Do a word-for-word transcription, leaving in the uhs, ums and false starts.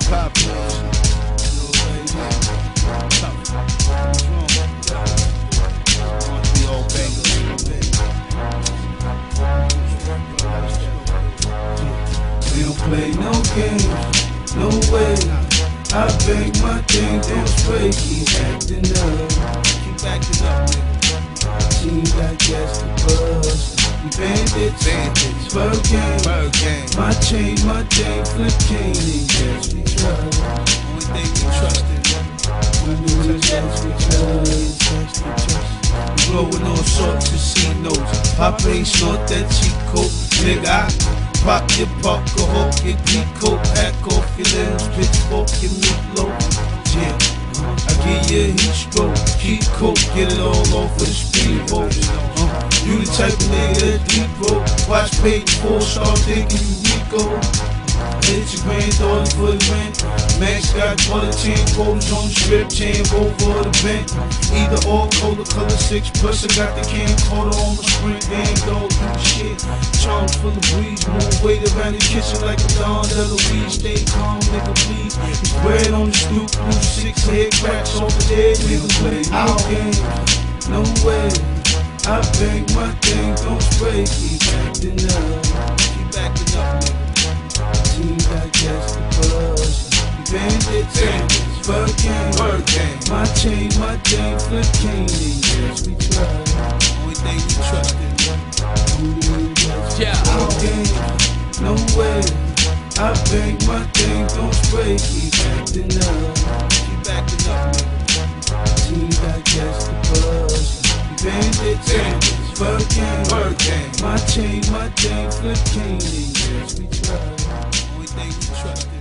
poppin'. We all bangers. We don't play no games, no way. I bang my thing, don't spray, keep acting up. Keep acting up, nigga. Seems like that's the buzz. We bandits, Bandits. bird gang. Bird gang. My chain, my chain, flip cane, and yes, we trust. Only thing we trusted. We do it, yes, we trust. Yes, we trust. Blowing on shorts and C notes. Pop ain't snort that cheap coat. Nigga, I pop your Parker, hook your peacoat, hack off your limbs, pitchfork your meatloaf. Yeah, I give you a heat stroke, keep coat, get it all off with a speedboat. Uh, you the type of nigga that deep broke. Watch page four, start thinking you Rico. Hit your granddaughter for the rent. Max got quarter chain quotas on the strip, chain roll for the vent. Either or, color, color six plus. I got the camcorder on my sprint, damn dog, do the shit. Charms full of breeze, move weight around the kitchen like a Don DeLuise. Stay calm, nigga, please. It's bread on the stoop, blue six head cracks off the dead. Nigga, play Our out. game, no way. I bang my thing, don't spray, keep acting up. Keep acting up, nigga. Seems like that's the buzz. We bandits, Bandits. bird gang. Bird gang. My chain, my chain, flip cane, and yes, we trust. Only thing we trusted. Yeah. Our game, no way. I bang my thing, don't spray, keep acting up. Keep acting up, nigga. Seems like that's the buzz. We bandits, Bandits. bird gang. Bird gang. My chain, my chain, flip cane, and yes, we trust. Only thing we trusted.